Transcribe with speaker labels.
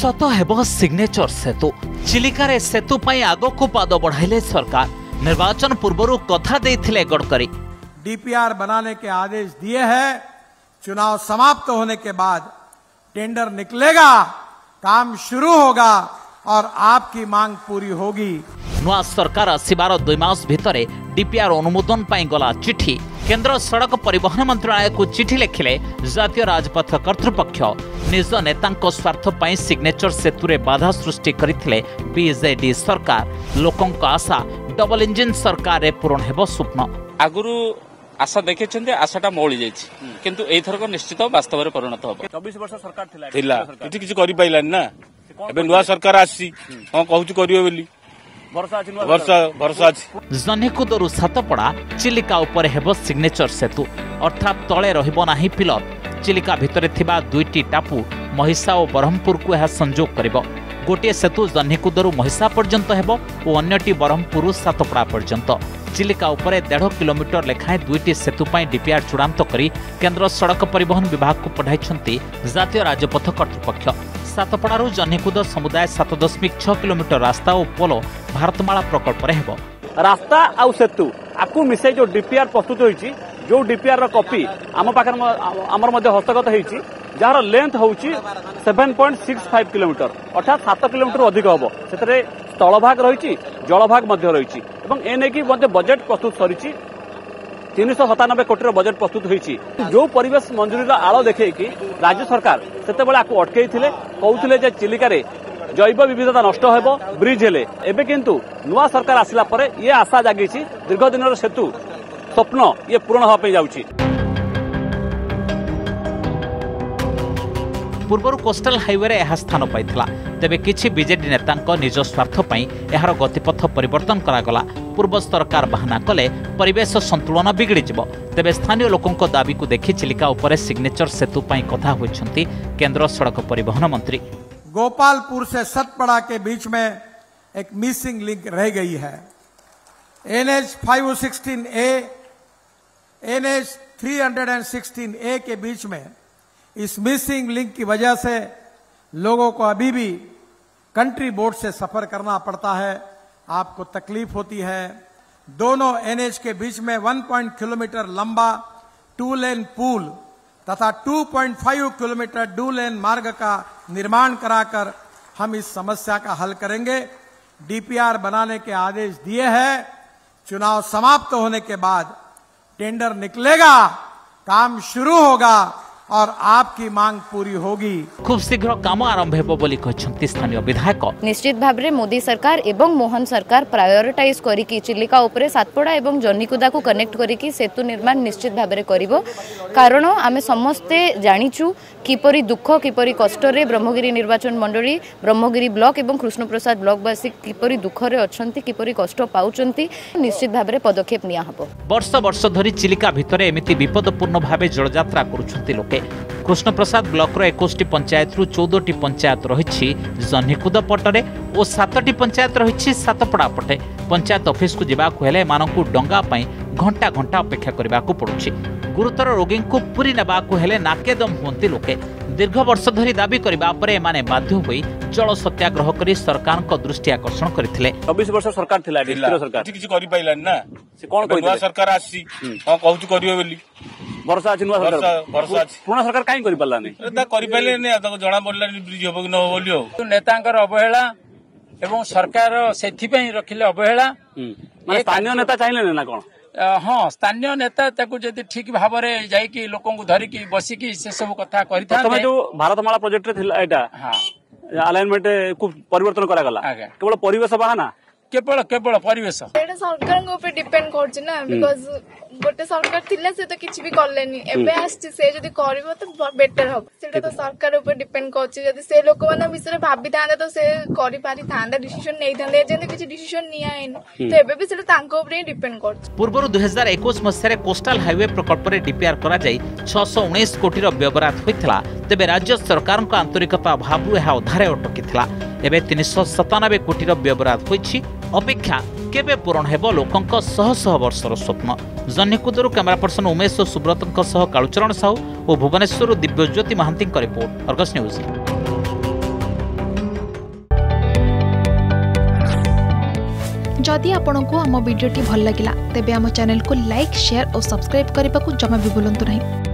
Speaker 1: शत हेब सिग्नेचर सेतु चिलिका रे सेतु पई आगो को पाद बढ़ाइले सरकार। निर्वाचन पूर्व कथा देथिले गडकरी।
Speaker 2: डीपीआर बनाने के आदेश दिए हैं। चुनाव समाप्त होने के बाद टेंडर निकलेगा, काम शुरू होगा और आपकी मांग पूरी होगी।
Speaker 1: नुआ सरकार आसबार 2 मास भितर डीपीआर अनुमोदन पाई गला चिठी। केंद्र सड़क परिवहन मंत्रालय को चिठी लिखिले जातीय राजपथ कर्तृपक्ष। निज नेतांको स्वार्थ पाई सिग्नेचर सेतु रे बाधा सृष्टि करथिले बीजेडी सरकार। लोकंक आशा डबल इंजिन सरकार रे पूर्ण हेबो स्वप्न।
Speaker 3: आगुरु आशा देखे आशाटा मौली जाइछि किंतु एथरक निश्चित वास्तव रे परिणत होबो। 24 वर्ष सरकार थिला इति किछि करि पाइलानी ना। एबे नुआ सरकार आसी हां कहूछु करियो बोली
Speaker 1: जन्हीकुदरू सातपड़ा चिलिका उपर हेब सिग्नेचर सेतु अर्थात तले रहिबो नाही पिलर। चिलिका भितरे थिबा 2टी टापू महिषा और ब्रह्मपुर को यह संजोग करिबो। गोटे सेतु जन्हीकुदरू महिषा पर्यंत हेबो और अन्यटी ब्रह्मपुर सातपड़ा पर्यंत। चिलिका उपरे 1.5 किलोमीटर लेखाएं 2टी सेतु पाई डीपीआर चूड़ांत करी केंद्र सड़क परिवहन विभाग को पठाइछंती जातीय राजपथ कर्तृपक्ष। सातपड़ारू जन्हीकुद समुदाय 7.6 किलोमीटर रास्ता और पोलो भारतमाला प्रकल्प हेबो।
Speaker 4: रास्ता आउ सेतु आकु मिसे जो डीपीआर प्रस्तुत होईची, जो डीपीआर रो कॉपी आम पाखर हमर मध्ये हस्तगत होईची, जार लेंथ होउची 7.65 किलोमीटर अर्थात 7 किलोमीटर अधिक हबो। सेतरे स्थल भाग रहिची, जल भाग मध्ये रहिची एवं एने की मध्ये बजेट प्रस्तुत करिची। 397 कोटी बजेट प्रस्तुत होईची। जो परिवेश मंजूरी आड़ देखे कि राज्य सरकार सेते बेला आकु अटकई थिले, कहउथिले जे चिलिका रे जैव विविधता नष्ट हेबो ब्रिज हेले। एबे किंतु नुआ सरकार आसिला परे ये आशा जागिछि दीर्घ दिनर सेतु स्वप्न ये पूर्ण होआ पे जाउछि।
Speaker 1: पूर्वर कोस्टल हाईवे रे यह स्थान पाइथिला, तेबे किछि बीजेडी नेतांक निज स्वार्थ पई एहार गतिपथ परिवर्तन करागला। पूर्व सरकार बहाना कले परिवेश संतुलन बिगड़ी जिवो। तेबे स्थानीय लोकंक दाबी को देखि चिलिका उपरे सिग्नेचर सेतु पई कथा होइछंती केंद्र सड़क परिवहन मंत्री।
Speaker 2: गोपालपुर से सतपड़ा के बीच में एक मिसिंग लिंक रह गई है। NH 516A, NH 316A के बीच में इस मिसिंग लिंक की वजह से लोगों को अभी भी कंट्री बोर्ड से सफर करना पड़ता है, आपको तकलीफ होती है। दोनों NH के बीच में 1 किलोमीटर लंबा 2 लेन पुल तथा 2.5 किलोमीटर 2 लेन मार्ग का निर्माण कराकर हम इस समस्या का हल करेंगे। डीपीआर बनाने के आदेश दिए हैं। चुनाव समाप्त होने के बाद टेंडर निकलेगा, काम शुरू होगा और आपकी मांग पूरी होगी।
Speaker 1: खूब शीघ्र काम आरंभ हेबो बोली कहछंती स्थानीय विधायक।
Speaker 5: निश्चित भाव में मोदी सरकार एवं मोहन सरकार प्रायोरिटाइज करिकी चिलिका उपरे सातपड़ा एवं जन्हीकुदा को कनेक्ट करिकी सेतु निर्माण निश्चित भाव में करिवो। कारण आमे समस्ते जानिचु किपरि दुख किपरि कष्ट रे ब्रह्मगिरी निर्वाचन मंडली, ब्रह्मगिरी ब्लॉक एवं कृष्णप्रसाद ब्लॉकवासी किपरि दुख रे अछंती, किपरि कष्ट पाउचंती। निश्चित भाव में पदक्षेप निया हबो।
Speaker 1: वर्ष वर्ष धरी चिलिका भितरे एमिति विपदपूर्ण भावे जलयात्रा करुछंती लोके। कृष्णप्रसाद ब्लॉक 21टी पंचायत रु 14टी पंचायत रही जन्हीकुद पटरे और 7टी पंचायत रही सातपड़ा पटे। पंचायत ऑफिस को जावाक हेले मानकु डंगा पई घंटा घंटा अपेक्षा करबाकू पड़ुछि। गुरुतर रोगी को पुरी नेबाकू हेले नाकेदम हुंती लोके। दीर्घ वर्ष धरी दाबी करबा परे माने बाध्य होई जल सत्याग्रह करी सरकार को दृष्टि आकर्षण करथिले।
Speaker 4: 24 वर्ष सरकार थिला, डिस्ट्रिक्ट सरकार
Speaker 3: किछि करि पाइलानी ना।
Speaker 4: से कोन कहि
Speaker 3: नुआ सरकार आसी हां कहूछु करियो बोली
Speaker 4: वर्षा अछि नुआ सरकार पुराना सरकार काई करि पल्ला नै
Speaker 3: ता करि पाइले नै ताको जणा पडला ब्रिज होबो कि न बोली हो।
Speaker 6: नेतांकर अवहेला एवं सरकार सेथि पई रखिले अवहेला।
Speaker 4: माने स्थानीय नेता चाहिए ना कोन?
Speaker 6: हाँ, स्थानीय नेता ताकू जदि ठीक भाव में जाइकी लोकंकु धरिकी बसिकी से सब कथा करिथांते।
Speaker 4: जो भारतमाला प्रोजेक्ट रे थिला एटा
Speaker 6: हां
Speaker 4: अलाइनमेंट को परिवर्तन करा गला। केवल परिवेश बहाना,
Speaker 6: केवल परिवेश
Speaker 7: एटा सरकार को ऊपर डिपेंड करछि ना। बिकॉज़ गोटे सरकार थिले से तो किछि भी करलेनी, एबे आछि से जदि करबो तो बेटर हो। सेटा तो सरकार ऊपर डिपेंड करछि। जदि से लोक माने विषय भाबी थांदे तो से करि पारि थांदे, डिसीजन नै थांदे। जेने किछि डिसीजन निया हैन तो एबे भी सेटा तांको ऊपर डिपेंड करछि।
Speaker 1: पूर्व 2021 मसिया कोस्टल हाईवे प्रकल्प रे डीपीआर करा जाई 619 कोटी रो व्यवहार होइथिला। तेबे राज्य सरकार को आंतरिकता अभाव यह अधारे अटकिथिला। एबे 397 कोटी रो व्यवहार होइछि। अपेक्षा केबे पूरण हेबो लोकंक शह शह वर्षर स्वप्न। जन्हीकुदरू कैमरा पर्सन उमेश सुब्रतंक सह कालुचरण साहू और Bhubaneswar Dibyajyoti Mahanty report, Argus news.
Speaker 8: जदि आपंक आम भिडी भल लगा तेब आम चैनल को लाइक शेयर और सब्सक्राइब करने को जमा भी भूलु नहीं।